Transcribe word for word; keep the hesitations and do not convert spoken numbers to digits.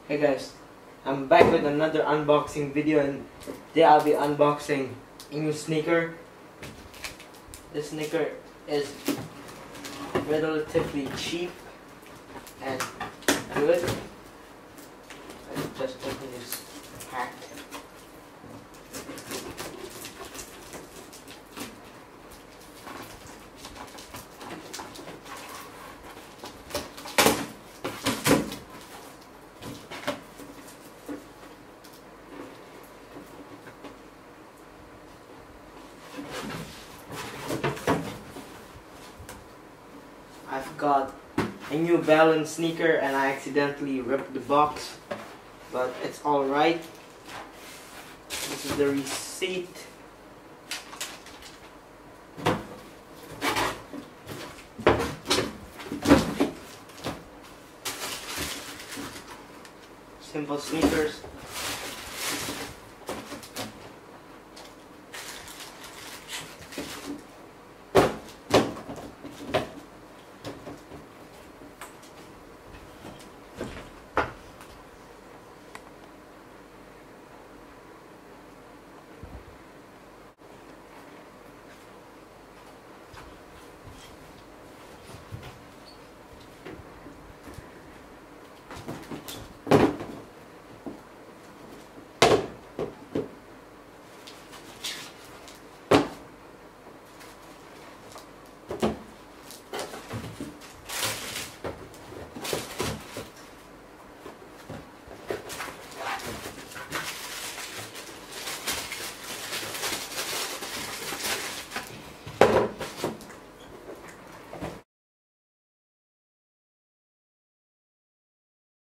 Hey guys, I'm back with another unboxing video, and today I'll be unboxing a new sneaker. This sneaker is relatively cheap and good. Let's just open this pack. I've got a New Balance sneaker and I accidentally ripped the box, but it's alright. This is the receipt. Simple sneakers.